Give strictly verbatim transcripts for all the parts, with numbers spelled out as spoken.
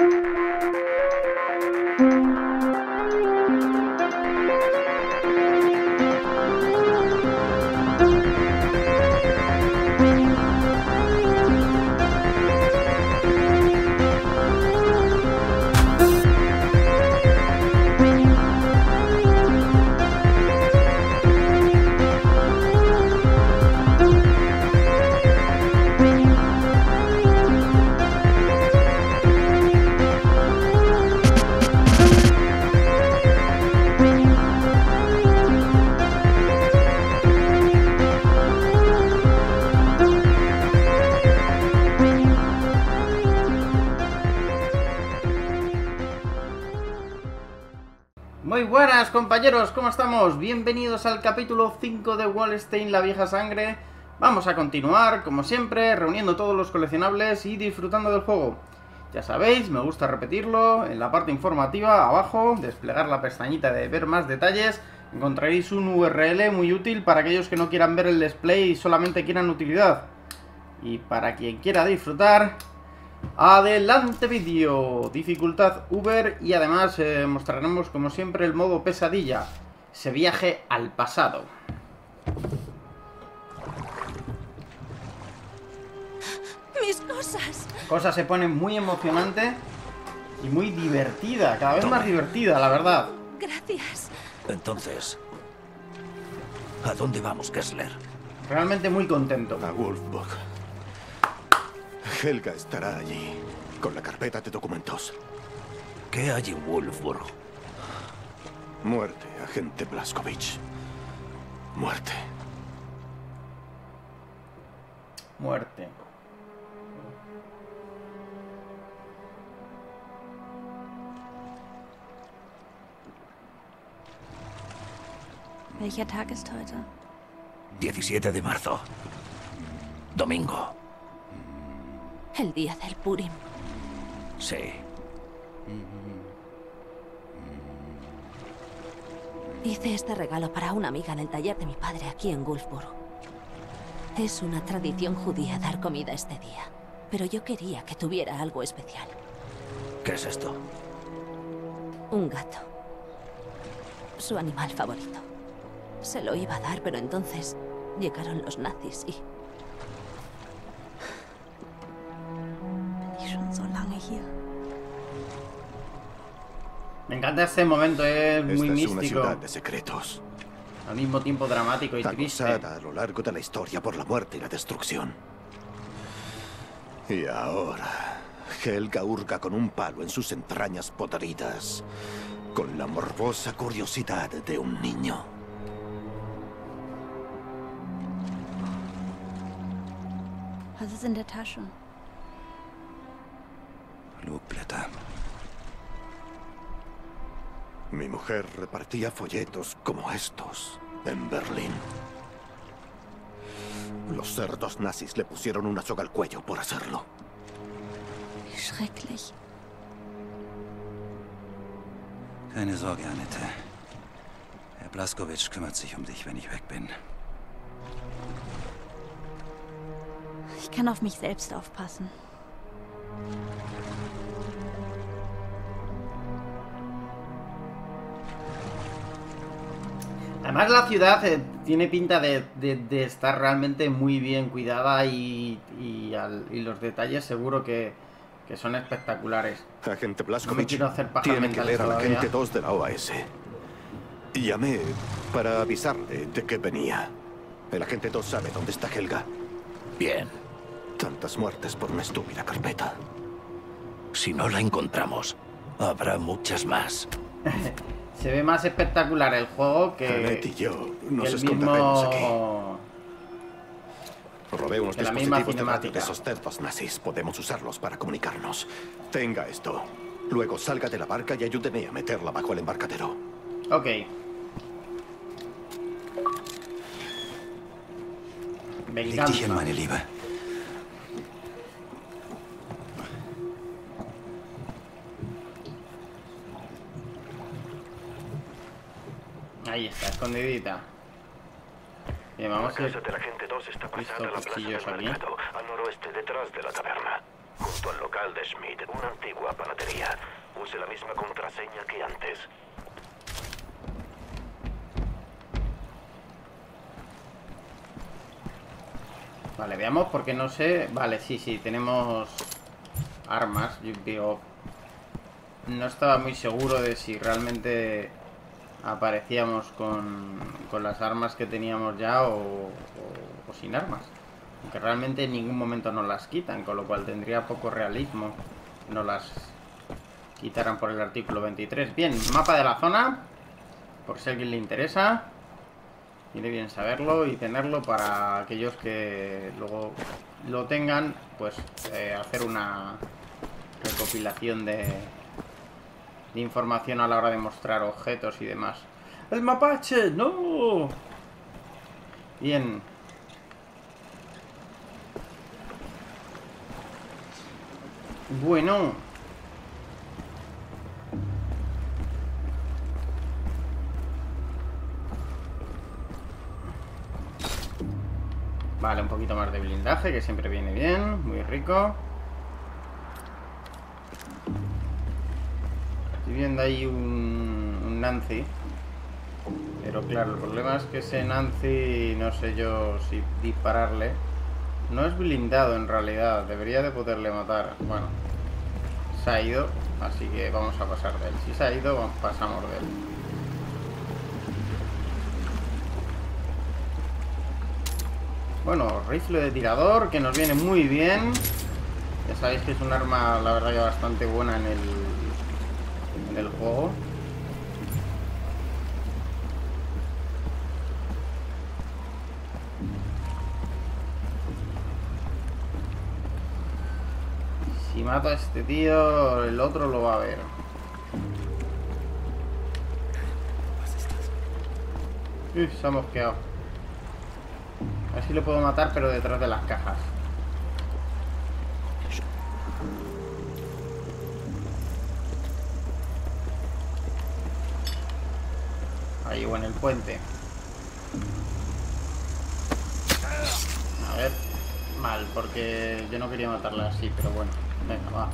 Muy buenas compañeros, ¿cómo estamos? Bienvenidos al capítulo cinco de Wolfenstein: La vieja sangre. Vamos a continuar, como siempre, reuniendo todos los coleccionables y disfrutando del juego. Ya sabéis, me gusta repetirlo, en la parte informativa, abajo, desplegar la pestañita de ver más detalles, encontraréis un U R L muy útil para aquellos que no quieran ver el display y solamente quieran utilidad. Y para quien quiera disfrutar, adelante vídeo, dificultad Uber, y además eh, mostraremos como siempre el modo pesadilla, ese viaje al pasado. Mis cosas. La cosa se pone muy emocionante y muy divertida, cada vez más divertida, la verdad. Gracias. Entonces, ¿a dónde vamos, Kessler? Realmente muy contento. A Wolfsburg. Helga estará allí, con la carpeta de documentos. ¿Qué hay en Wolfsburg? Muerte, agente Blazkowicz. Muerte. Muerte. Welcher Tag ist heute? diecisiete de marzo. Domingo. El día del Purim. Sí. Hice este regalo para una amiga en el taller de mi padre aquí en Wolfsburg. Es una tradición judía dar comida este día, pero yo quería que tuviera algo especial. ¿Qué es esto? Un gato. Su animal favorito. Se lo iba a dar, pero entonces llegaron los nazis y... Me encanta este momento, es muy Esta es místico. una ciudad de secretos. Al mismo tiempo dramático y triste. Acosada a lo largo de la historia por la muerte y la destrucción. Y ahora, Helga hurga con un palo en sus entrañas podridas, con la morbosa curiosidad de un niño. Was ist in der Tasche? Flugblätter. Mi mujer repartía folletos como estos en Berlín. Los cerdos nazis le pusieron una soga al cuello por hacerlo. Wie schrecklich. Keine Sorge, Annette. Herr Blazkowicz kümmert sich um dich, wenn ich weg bin. Ich kann auf mich selbst aufpassen. Además la ciudad eh, tiene pinta de, de, de estar realmente muy bien cuidada y, y, al, y los detalles seguro que, que son espectaculares. Agente No me Blazkowicz, quiero hacer pajas tiene que mentales ver al todavía. agente dos de la O A S. Llamé para avisarle de que venía. El agente dos sabe dónde está Helga. Bien. Tantas muertes por una estúpida carpeta. Si no la encontramos, habrá muchas más. Se ve más espectacular el juego que, Annette y yo nos que el esconderemos aquí. mismo... Robé unos que la misma dispositivos de radio cinemática. de esos cerdos nazis. Podemos usarlos para comunicarnos. Tenga esto. Luego salga de la barca y ayúdeme a meterla bajo el embarcadero. Ok. Leg dich hin, Venganza. meine Liebe. Ahí está, escondidita. Bien, vamos a La ir casa del agente dos está visto pasada a la plaza cuchillos del aquí. mercado, al noroeste, detrás de la taberna. Junto al local de Schmidt, una antigua panadería. Use la misma contraseña que antes. Vale, veamos porque no sé... Vale, sí, sí, tenemos armas. Yo digo... No estaba muy seguro de si realmente aparecíamos con, con las armas que teníamos ya o, o, o sin armas. Aunque realmente en ningún momento nos las quitan, con lo cual tendría poco realismo no las quitaran por el artículo veintitrés. Bien, mapa de la zona, por si a alguien le interesa. Viene bien saberlo y tenerlo para aquellos que luego lo tengan, pues eh, hacer una recopilación de, de información a la hora de mostrar objetos y demás. ¡El mapache! ¡No! Bien. Bueno. Vale, un poquito más de blindaje, que siempre viene bien. Muy rico. Estoy viendo ahí un, un Nancy. Pero claro, el problema es que ese Nancy, no sé yo si dispararle. No es blindado en realidad. Debería de poderle matar. Bueno, se ha ido, así que vamos a pasar de él. Si se ha ido, pasamos de él. Bueno, rifle de tirador, que nos viene muy bien. Ya sabéis que es un arma, la verdad, que bastante buena en el, en el juego. Si mato a este tío, el otro lo va a ver. Uy, se ha mosqueado. A ver si lo puedo matar, pero detrás de las cajas. Ahí, o en el puente. A ver. Mal, porque yo no quería matarla así, pero bueno. Venga, va.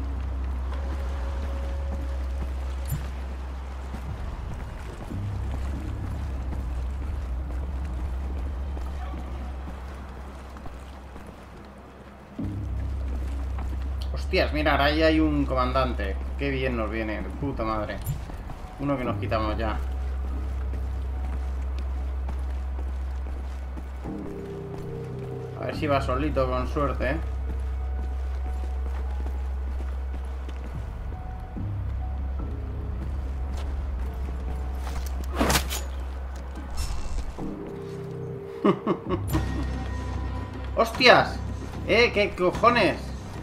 Hostias, mirad, ahí hay un comandante. Qué bien nos viene, de puta madre. Uno que nos quitamos ya. A ver si va solito, con suerte, ¿eh? ¡Hostias! ¿Eh? ¿Qué cojones?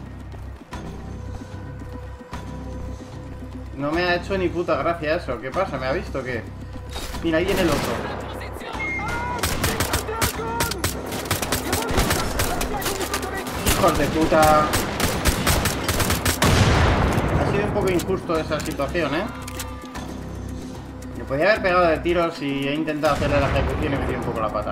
No me ha hecho ni puta gracia eso. ¿Qué pasa? ¿Me ha visto qué? Mira, ahí viene el otro. ¡Hijos de puta! Ha sido un poco injusto esa situación, ¿eh? Me podía haber pegado de tiros y he intentado hacerle la ejecución y me dio un poco la pata.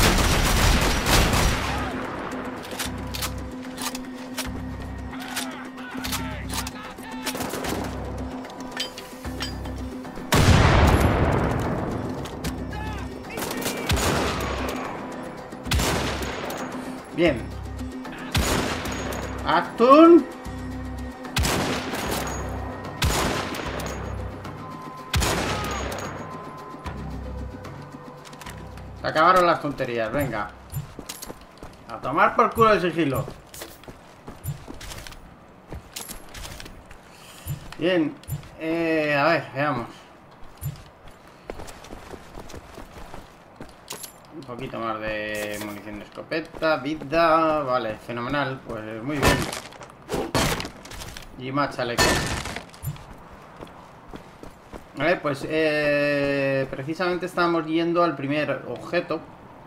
Bien. Actun. Se acabaron las tonterías, venga. A tomar por culo el sigilo. Bien. Eh, a ver, veamos. Un poquito más de munición de escopeta, vida, vale, fenomenal, pues muy bien. Y más chalecos. Vale, pues eh, precisamente estábamos yendo al primer objeto.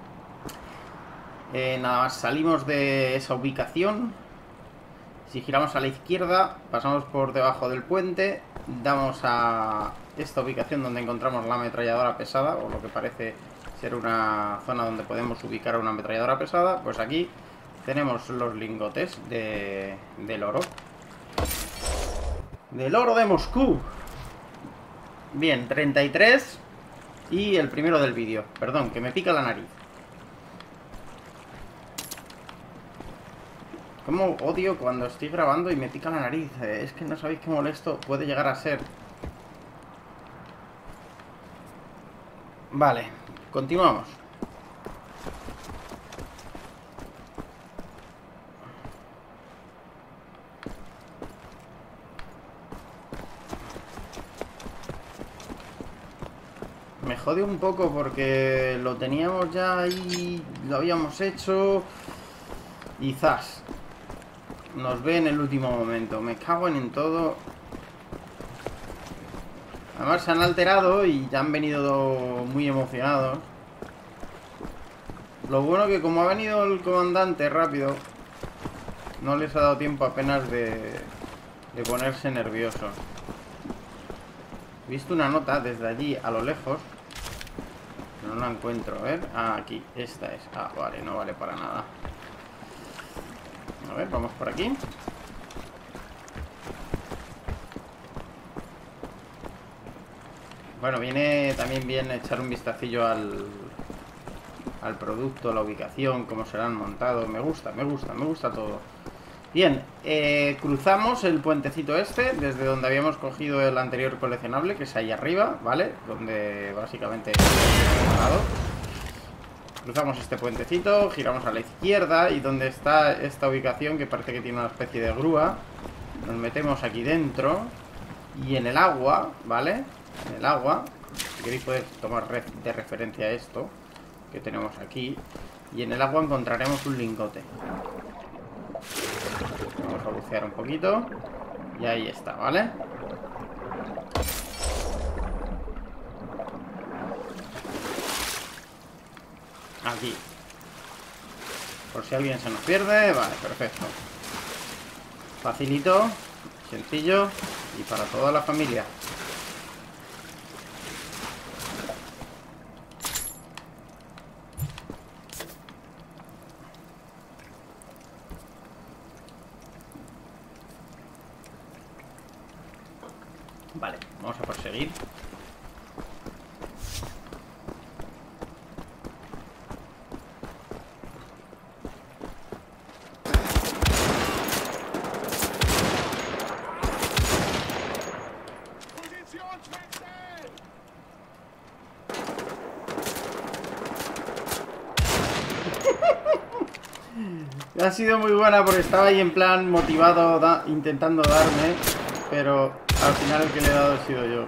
Eh, nada más salimos de esa ubicación. Si giramos a la izquierda, pasamos por debajo del puente, damos a esta ubicación donde encontramos la ametralladora pesada, o lo que parece ser una zona donde podemos ubicar una ametralladora pesada. Pues aquí tenemos los lingotes de, del oro. Del oro de Moscú. Bien, treinta y tres. Y el primero del vídeo. Perdón, que me pica la nariz. Cómo odio cuando estoy grabando y me pica la nariz. Eh, es que no sabéis qué molesto puede llegar a ser. Vale, continuamos. Me jode un poco porque lo teníamos ya ahí, lo habíamos hecho y zas. Nos ve en el último momento. Me cago en todo. Además se han alterado y ya han venido muy emocionados. Lo bueno que como ha venido el comandante rápido, no les ha dado tiempo apenas de, de ponerse nerviosos. He visto una nota desde allí a lo lejos. No la encuentro, a ver. Ah, aquí, esta es. Ah, vale, no vale para nada. A ver, vamos por aquí. Bueno, viene también bien echar un vistacillo al, al producto, la ubicación, cómo se lo han montado. Me gusta, me gusta, me gusta todo. Bien, eh, cruzamos el puentecito este, desde donde habíamos cogido el anterior coleccionable, que es ahí arriba, ¿vale? Donde básicamente cruzamos este puentecito, giramos a la izquierda y donde está esta ubicación, que parece que tiene una especie de grúa, nos metemos aquí dentro y en el agua, ¿vale? En el agua, si queréis podéis tomar de referencia esto que tenemos aquí, y en el agua encontraremos un lingote. Vamos a bucear un poquito. Y ahí está, ¿vale? Aquí. Por si alguien se nos pierde. Vale, perfecto. Facilito, sencillo y para toda la familia. Vale, vamos a proseguir. Ha sido muy buena porque estaba ahí en plan motivado, da, intentando darme, pero al final el que le he dado he sido yo.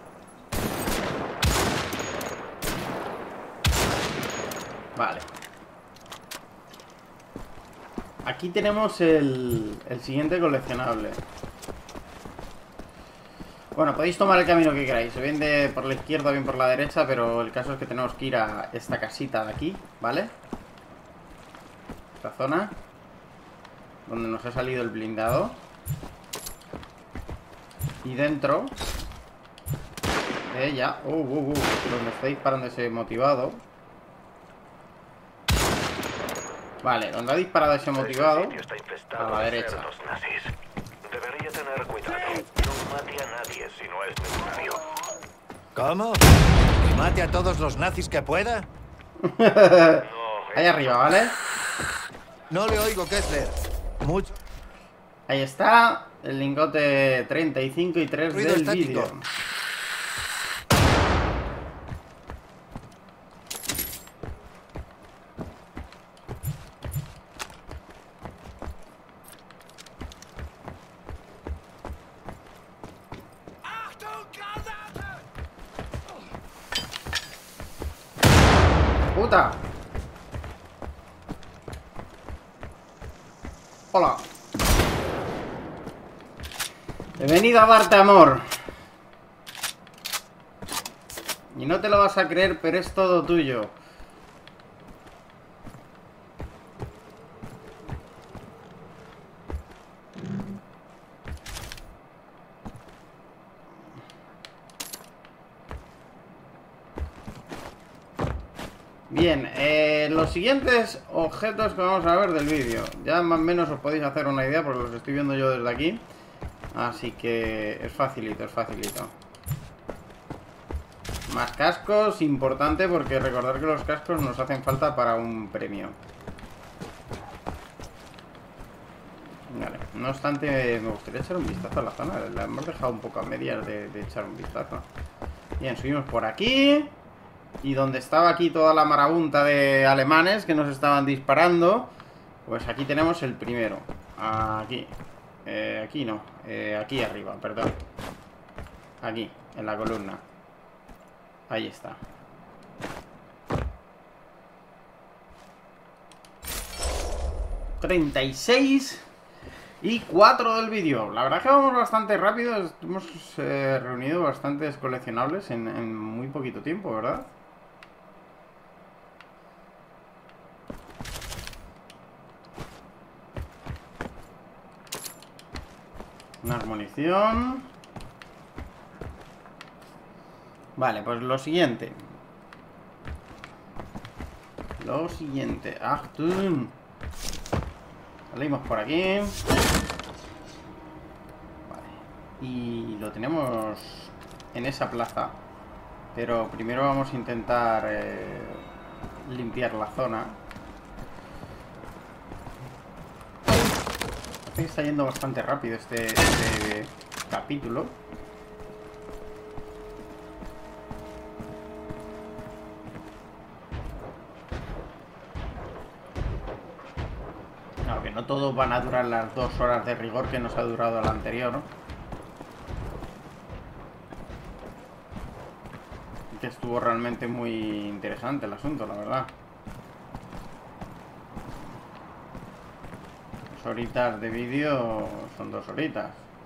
Vale. Aquí tenemos el, el siguiente coleccionable. Bueno, podéis tomar el camino que queráis, o bien de por la izquierda o bien por la derecha, pero el caso es que tenemos que ir a esta casita de aquí, ¿vale? Esta zona donde nos ha salido el blindado. Y dentro de ella, uh, uh, uh, donde está disparando ese motivado. Vale, donde ha disparado ese motivado, a la derecha. Debería tener cuidado. No mate a nadie si no es necesario. ¿Cómo? ¿Que mate a todos los nazis que pueda? Ahí arriba, ¿vale? No le oigo, Kessler. Mucho. Ahí está el lingote treinta y cinco y tres Ruido del estático. vídeo. ¡Puta! Hola. He venido a darte amor. Y no te lo vas a creer, pero es todo tuyo. Bien, eh, los siguientes objetos que vamos a ver del vídeo. Ya más o menos os podéis hacer una idea porque los estoy viendo yo desde aquí. Así que es facilito, es facilito. Más cascos, importante porque recordar que los cascos nos hacen falta para un premio. Vale, no obstante, me gustaría echar un vistazo a la zona. La hemos dejado un poco a medias de, de echar un vistazo. Bien, subimos por aquí. Y donde estaba aquí toda la marabunta de alemanes que nos estaban disparando, pues aquí tenemos el primero. Aquí. Eh, aquí no. Eh, aquí arriba, perdón. Aquí, en la columna. Ahí está. treinta y seis y cuatro del vídeo. La verdad es que vamos bastante rápido. Hemos eh, reunido bastantes coleccionables en, en muy poquito tiempo, ¿verdad? Más munición. Vale, pues lo siguiente. Lo siguiente. Achtung. Salimos por aquí. Vale. Y lo tenemos en esa plaza. Pero primero vamos a intentar eh, limpiar la zona. Parece que está yendo bastante rápido este, este capítulo. Claro que no todos van a durar las dos horas de rigor que nos ha durado el anterior, ¿no? Que estuvo realmente muy interesante el asunto, la verdad. Dos horitas de vídeo son dos horitas.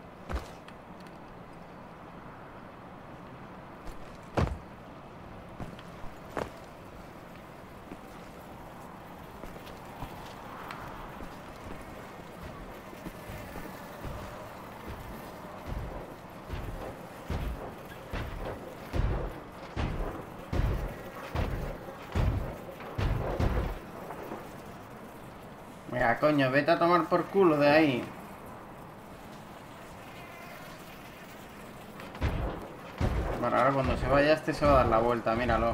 Venga, coño, vete a tomar por culo de ahí. Bueno, ahora cuando se vaya este se va a dar la vuelta, míralo.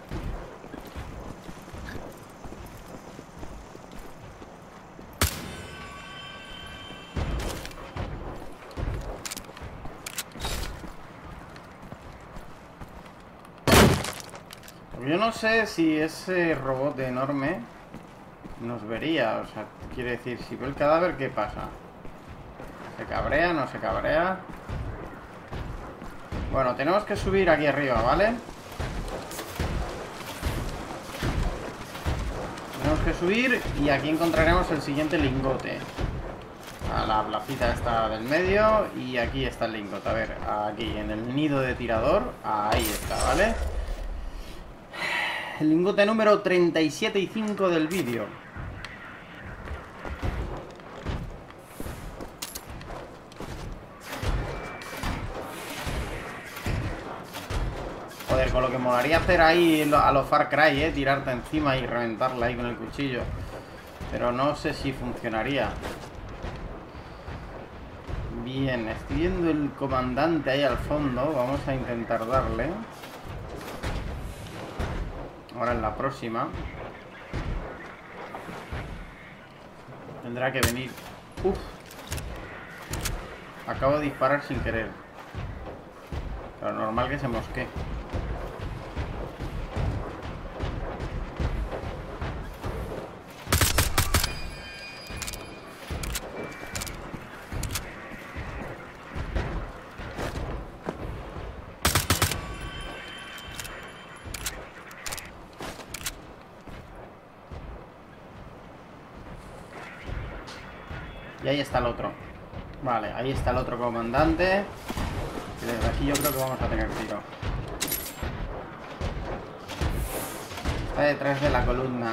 Yo no sé si ese robot enorme nos vería, o sea, quiere decir, si ve el cadáver, ¿qué pasa? ¿Se cabrea? ¿No se cabrea? Bueno, tenemos que subir aquí arriba, ¿vale? Tenemos que subir y aquí encontraremos el siguiente lingote. A la placita esta del medio y aquí está el lingote. A ver, aquí, en el nido de tirador, ahí está, ¿vale? El lingote número treinta y siete y cinco del vídeo. Joder, con lo que molaría hacer ahí a los Far Cry, eh, tirarte encima y reventarla ahí con el cuchillo. Pero no sé si funcionaría. Bien, estoy viendo el comandante ahí al fondo. Vamos a intentar darle. Ahora en la próxima tendrá que venir. Uf. Acabo de disparar sin querer. Pero normal que se mosquee. Y ahí está el otro. Vale, ahí está el otro comandante. Y desde aquí yo creo que vamos a tener tiro. Está detrás de la columna.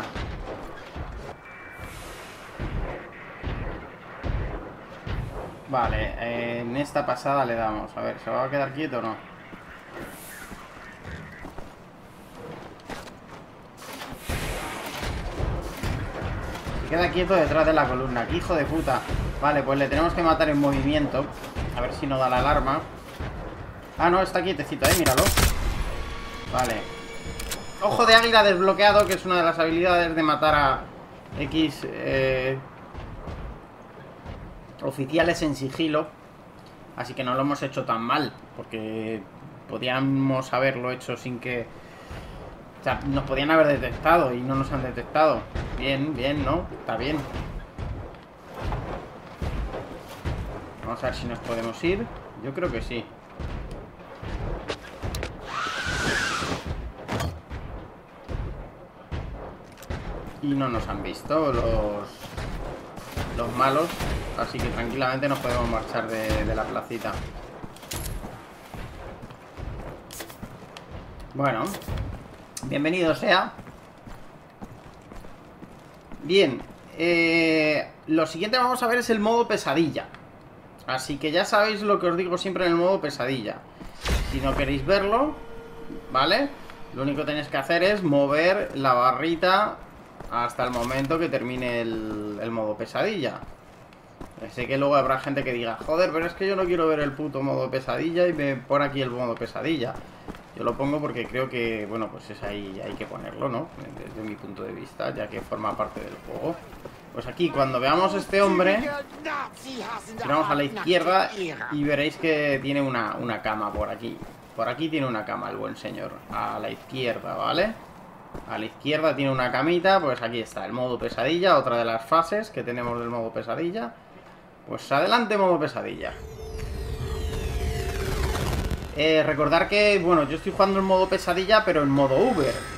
Vale, eh, en esta pasada le damos. A ver, ¿se va a quedar quieto o no? Se queda quieto detrás de la columna. ¡Qué hijo de puta! Vale, pues le tenemos que matar en movimiento. A ver si no da la alarma. Ah, no, está quietecito, eh, míralo. Vale. Ojo de águila desbloqueado, que es una de las habilidades de matar a X eh, oficiales en sigilo. Así que no lo hemos hecho tan mal, porque podíamos haberlo hecho sin que... O sea, nos podían haber detectado y no nos han detectado. Bien, bien, ¿no? Está bien. Vamos a ver si nos podemos ir. Yo creo que sí. Y no nos han visto los, los malos. Así que tranquilamente nos podemos marchar de, de la placita. Bueno, bienvenido sea. Bien, eh, lo siguiente vamos a ver es el modo pesadilla. Así que ya sabéis lo que os digo siempre en el modo pesadilla. Si no queréis verlo, ¿vale? Lo único que tenéis que hacer es mover la barrita hasta el momento que termine el, el modo pesadilla. Sé que luego habrá gente que diga, joder, pero es que yo no quiero ver el puto modo pesadilla y me pone aquí el modo pesadilla. Yo lo pongo porque creo que, bueno, pues es ahí, hay que ponerlo, ¿no? Desde mi punto de vista, ya que forma parte del juego. Pues aquí, cuando veamos a este hombre, giramos a la izquierda y veréis que tiene una, una cama por aquí. Por aquí tiene una cama el buen señor. A la izquierda, ¿vale? A la izquierda tiene una camita. Pues aquí está, el modo pesadilla. Otra de las fases que tenemos del modo pesadilla. Pues adelante, modo pesadilla. Eh, recordar que, bueno, yo estoy jugando en modo pesadilla, pero en modo Uber.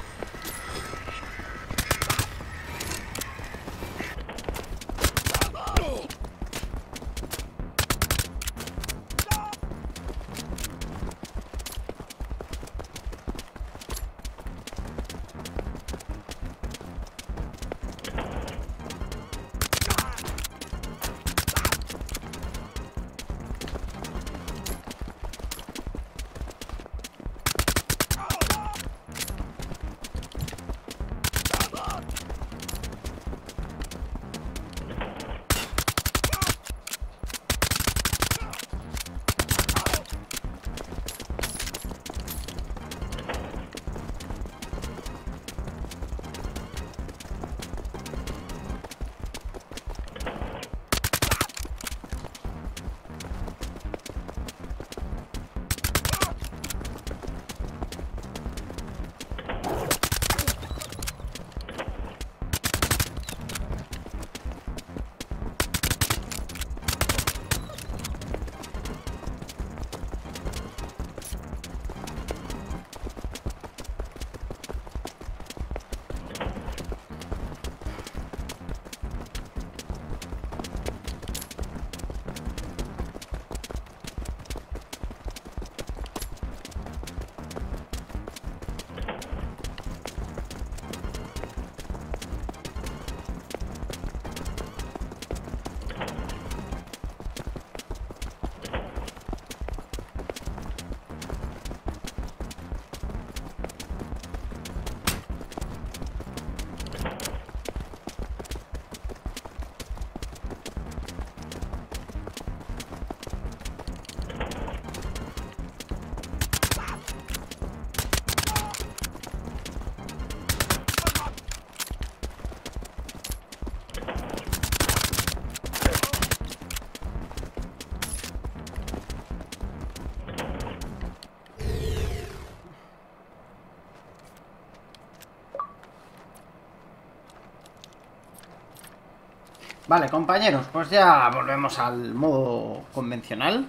Vale, compañeros, pues ya volvemos al modo convencional.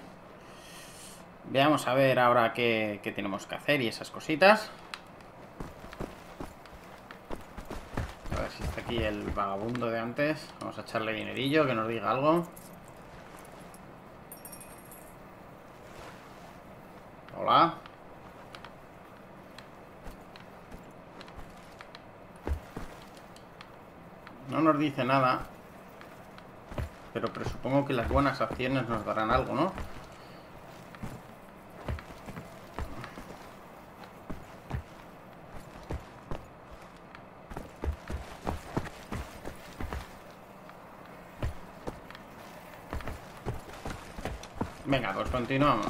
Veamos a ver ahora qué, qué tenemos que hacer y esas cositas. A ver si está aquí el vagabundo de antes. Vamos a echarle dinerillo, que nos diga algo. Hola. No nos dice nada. Pero presupongo que las buenas acciones nos darán algo, ¿no? Venga, pues continuamos.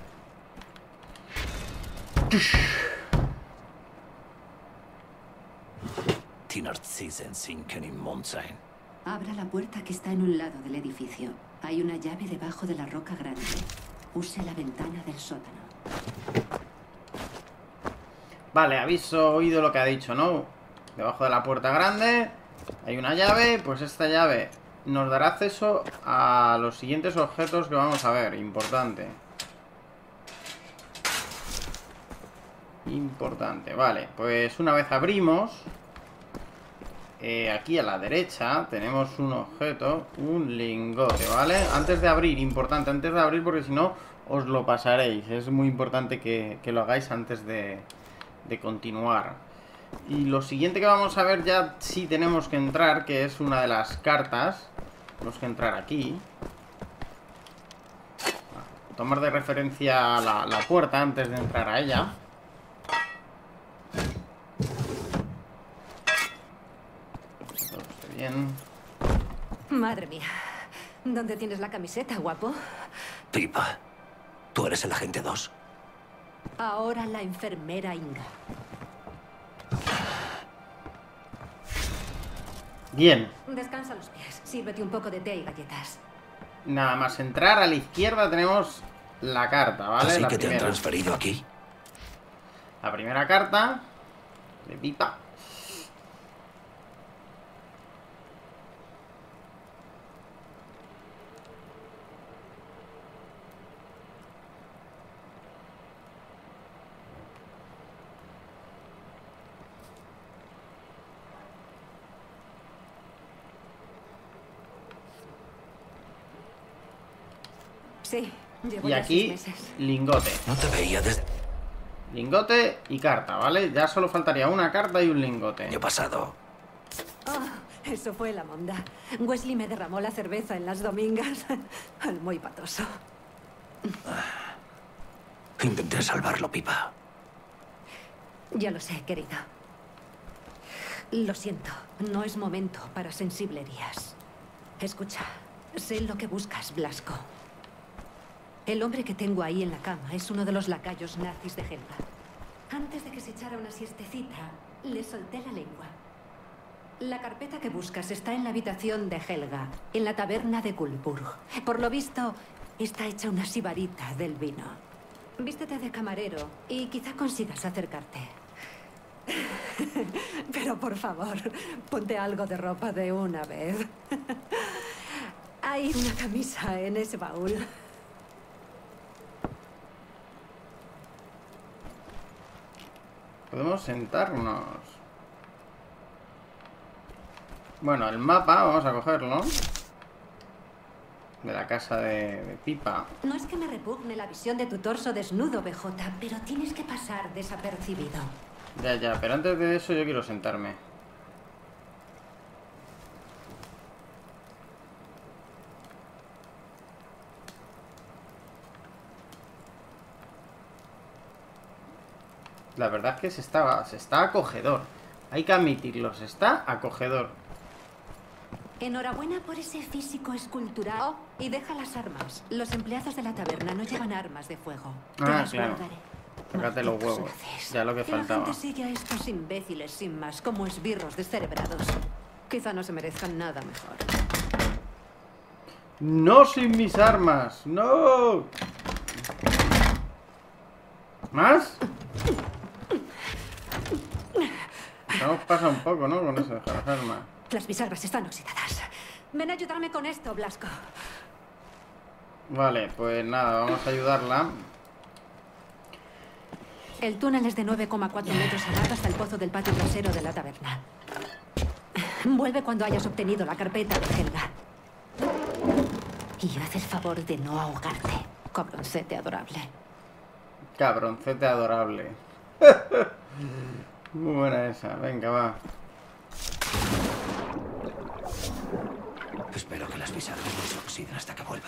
Abra la puerta que está en un lado del edificio. Hay una llave debajo de la roca grande. Use la ventana del sótano. Vale, habéis oído lo que ha dicho, ¿no? Debajo de la puerta grande hay una llave. Pues esta llave nos dará acceso a los siguientes objetos que vamos a ver. Importante. Importante, vale. Pues una vez abrimos, eh, aquí a la derecha tenemos un objeto, un lingote, ¿vale? Antes de abrir, importante, antes de abrir, porque si no os lo pasaréis. Es muy importante que, que lo hagáis antes de, de continuar. Y lo siguiente que vamos a ver ya sí tenemos que entrar, que es una de las cartas. Tenemos que entrar aquí. Tomar de referencia la, la puerta antes de entrar a ella. Todo esté bien. Madre mía. ¿Dónde tienes la camiseta, guapo? Pipa, ¿tú eres el agente dos? Ahora la enfermera Inga. Bien. Descansa los pies. Sírvete un poco de té y galletas. Nada más entrar a la izquierda tenemos la carta, ¿vale? Así la que te han primera. transferido aquí. La primera carta de Pipa. Sí, llevo Y ya aquí, seis meses. lingote. No te veía desde Lingote y carta, ¿vale? Ya solo faltaría una carta y un lingote. el año pasado. Oh, eso fue la monda. Wesley me derramó la cerveza en las domingas. Al muy patoso. Intenté salvarlo, Pipa. Ya lo sé, querido. Lo siento, no es momento para sensiblerías. Escucha, sé lo que buscas, Blasco. El hombre que tengo ahí en la cama es uno de los lacayos nazis de Helga. Antes de que se echara una siestecita, le solté la lengua. La carpeta que buscas está en la habitación de Helga, en la taberna de Gulburg. Por lo visto, está hecha una sibarita del vino. Vístete de camarero y quizá consigas acercarte. Pero por favor, ponte algo de ropa de una vez. Hay una camisa en ese baúl. Podemos sentarnos. Bueno, el mapa, vamos a cogerlo. De la casa de, de Pipa. No es que me repugne la visión de tu torso desnudo, B J, pero tienes que pasar desapercibido. Ya, ya, pero antes de eso yo quiero sentarme. La verdad es que se está, se está acogedor. Hay que admitirlo, se está acogedor. Enhorabuena por ese físico escultural. Oh, y deja las armas. Los empleados de la taberna no llevan armas de fuego. Te Ah, las claro. guardaré. Sácate los Malditos huevos. nazis. Ya lo que Y la faltaba. gente sigue a estos imbéciles sin más, como esbirros descerebrados. Quizá no se merezcan nada mejor. ¡No sin mis armas! ¡No! ¿Más? Nos pasa un poco, ¿no? Con eso de las armas. Las bisagras están oxidadas. Ven a ayudarme con esto, Blasco. Vale, pues nada, vamos a ayudarla. El túnel es de nueve coma cuatro metros al lado hasta el pozo del patio trasero de la taberna. Vuelve cuando hayas obtenido la carpeta de Helga. Y haz el favor de no ahogarte, cabroncete adorable. Cabroncete adorable. Muy buena esa, venga, va. Espero que las bisagras no se oxiden hasta que vuelva.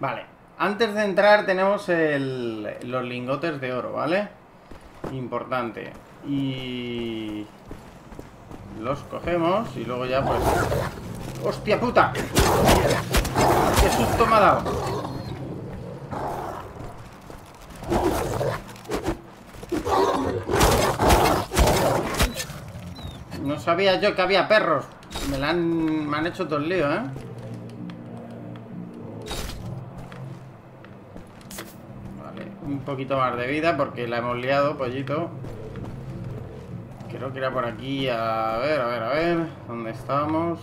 Vale. Antes de entrar tenemos el, los lingotes de oro, ¿vale? Importante. Y... los cogemos y luego ya pues... ¡Hostia puta! ¡Qué susto me ha dado! No sabía yo que había perros. Me, la han, me han hecho todo el lío, ¿eh? Vale, un poquito más de vida porque la hemos liado, pollito. Creo que era por aquí. A ver, a ver, a ver. ¿Dónde estábamos?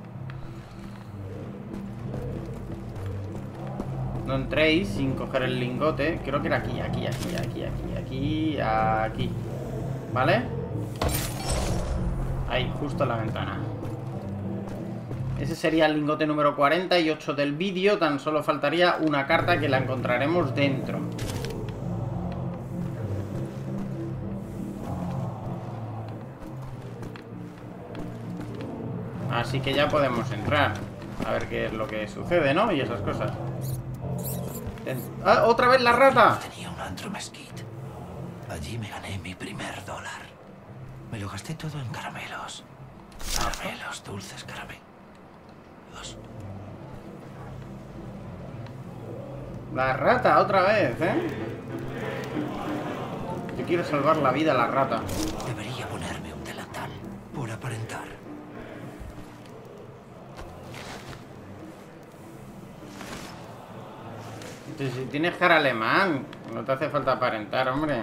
No entréis sin coger el lingote. Creo que era aquí, aquí, aquí, aquí, aquí, aquí, aquí. ¿Vale? Ahí, justo en la ventana. Ese sería el lingote número cuarenta y ocho del vídeo. Tan solo faltaría una carta que la encontraremos dentro. Así que ya podemos entrar. A ver qué es lo que sucede, ¿no? Y esas cosas. ¡Ah! ¡Otra vez la rata! Tenía un antro mesquite. Allí me gané mi primer dólar. Me lo gasté todo en caramelos. Caramelos, dulces caramelos. La rata, otra vez, ¿eh? Yo quiero salvar la vida a la rata. Debería ponerme un delantal por aparentar. Si, si tienes cara alemán, no te hace falta aparentar, hombre.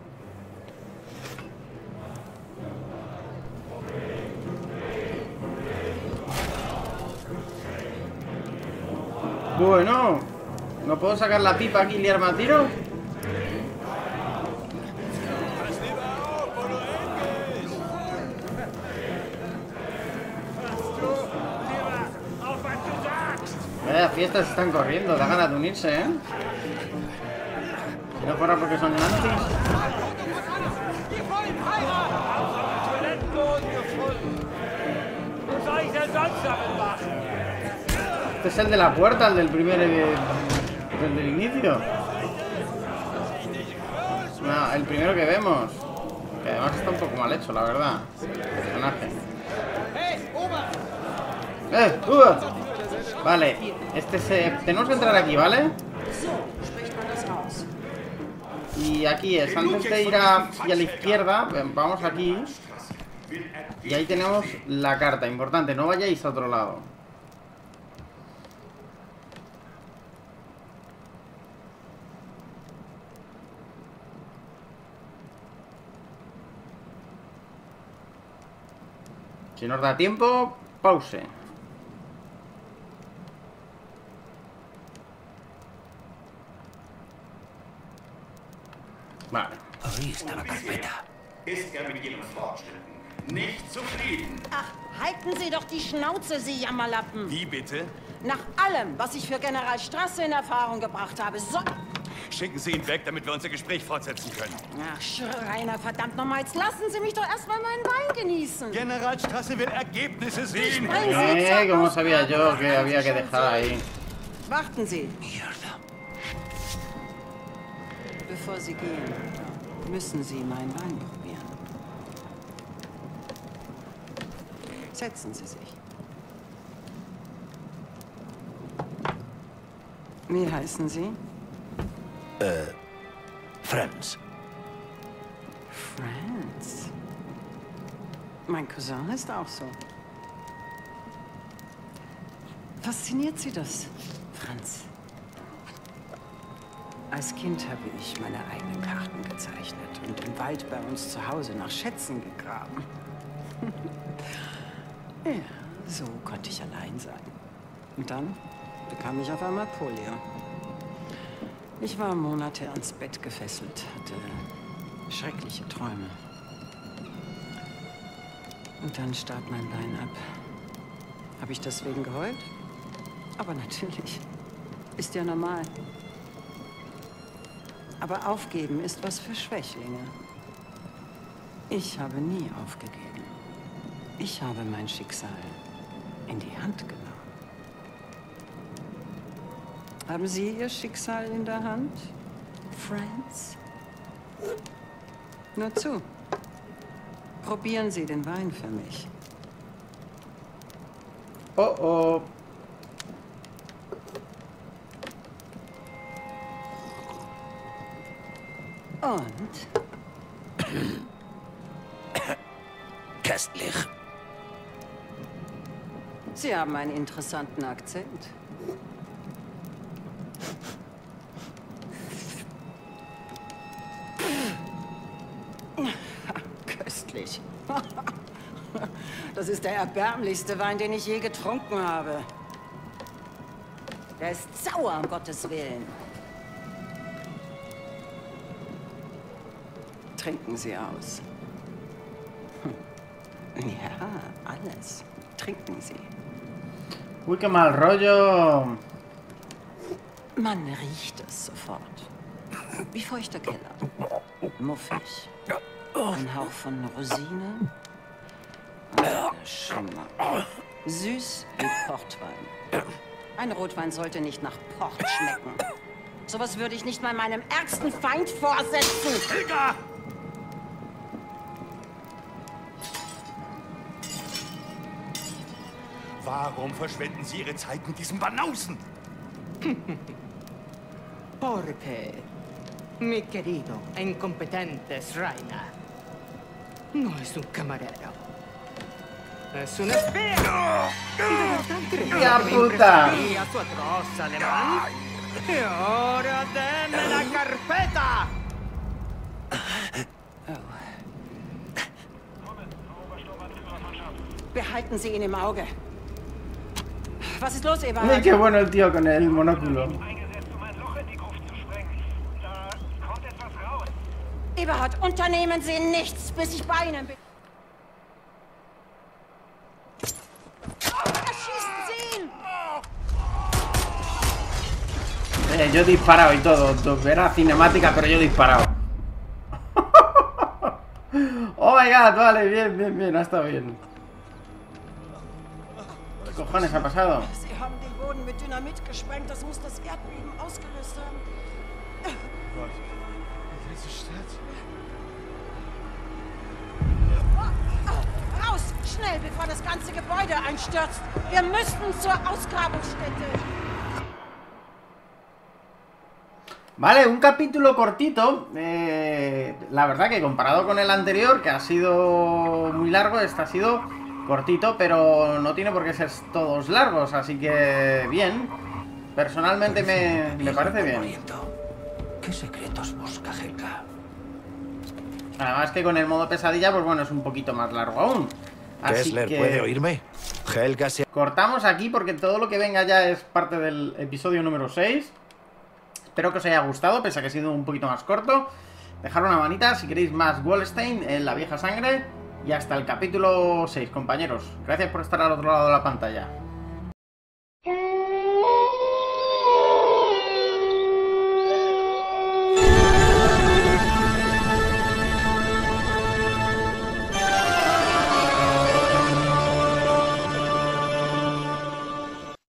Bueno, ¿no puedo sacar la pipa aquí y liarme a tiro? Vaya fiestas están corriendo, da ganas de unirse, ¿eh? Si no fuera porque son nazis. Este es el de la puerta, el del primer... Eh, el del inicio. No, el primero que vemos. Que además está un poco mal hecho, la verdad. El personaje. ¡Eh! ¡Uh! Vale, este se... tenemos que entrar aquí, ¿vale? Y aquí es, antes de ir a, y a la izquierda, vamos aquí. Y ahí tenemos la carta, importante, no vayáis a otro lado. Si nos da tiempo, pause. Vale. Ahí está la carpeta. Ist er mit Ihren Fortschritten nicht zufrieden? Ach, halten Sie doch die Schnauze, Sie Jammerlappen. Wie bitte? Nach allem, was ich für General Strasse in Erfahrung gebracht habe, so... Schicken Sie ihn weg, damit wir unser Gespräch fortsetzen können. Ach, Schreiner, verdammt nochmal, jetzt lassen Sie mich doch erstmal meinen Wein genießen. General Strasse will Ergebnisse sehen. Eh, como sabía yo que había que dejar ahí. Warten Sie. Mierda. Bevor Sie gehen, müssen Sie meinen Wein probieren. Setzen Sie sich. Wie heißen Sie? Äh, Franz. Franz. Mein Cousin ist auch so. Fasziniert Sie das, Franz? Als Kind habe ich meine eigenen Karten gezeichnet und im Wald bei uns zu Hause nach Schätzen gegraben. Ja, so konnte ich allein sein. Und dann bekam ich auf einmal Polio. Ich war Monate ans Bett gefesselt, hatte schreckliche Träume. Und dann starb mein Bein ab. Habe ich deswegen geheult? Aber natürlich. Ist ja normal. Aber aufgeben ist was für Schwächlinge. Ich habe nie aufgegeben. Ich habe mein Schicksal in die Hand genommen. Haben Sie Ihr Schicksal in der Hand, Friends? Nur zu. Probieren Sie den Wein für mich. Oh, oh. Und? Köstlich. Sie haben einen interessanten Akzent. Köstlich. Das ist der erbärmlichste Wein, den ich je getrunken habe. Der ist sauer, um Gottes Willen. Trinken Sie aus. Ja, alles. Trinken Sie. Uy, qué mal rollo. Man riecht es sofort. Wie feuchter Keller. Muffig. Ein Hauch von Rosine. Der Geschmack. Süß wie Portwein. Ein Rotwein sollte nicht nach Port schmecken. Sowas würde ich nicht mal meinem ärgsten Feind vorsetzen. Helga! Warum verschwenden Sie Ihre Zeit mit diesem Banausen? Porque, mi querido e incompetente Sraina, no es un camarero. Es un espía. ¡Ya puta! A su atroz alemán. Y ahora denme la carpeta. Behalten Sie ihn im Auge. Was ist los, Uy, Eberhard? qué bueno el tío con el monóculo. Eberhard, unternehmen Sie nichts, bis ich bei Ihnen bin. Oh, erschießen Sie ihn! Eh, yo he disparado y todo. Era cinemática, pero yo he disparado. Oh my god, vale, bien, bien, bien, ha estado bien. ¿Qué cojones ha pasado? Sie haben den Boden mit Dynamit gesprengt. Das muss das Erdbeben ausgelöst haben. Diese Stadt? Raus! Schnell, bevor das ganze Gebäude einstürzt. Wir müssen zur Ausgrabungsstätte. Vale, un capítulo cortito. eh, La verdad que comparado con el anterior, que ha sido muy largo, este ha sido cortito, pero no tiene por qué ser todos largos, así que bien. Personalmente me, me parece bien. ¿Qué secretos busca Helga? Además que con el modo pesadilla, pues bueno, es un poquito más largo aún. Así Kessler, que ¿puede oírme? Helga se... cortamos aquí porque todo lo que venga ya es parte del episodio número seis. Espero que os haya gustado, pese a que ha sido un poquito más corto. Dejar una manita si queréis más Wallenstein en La Vieja Sangre. Y hasta el capítulo seis, compañeros. Gracias por estar al otro lado de la pantalla.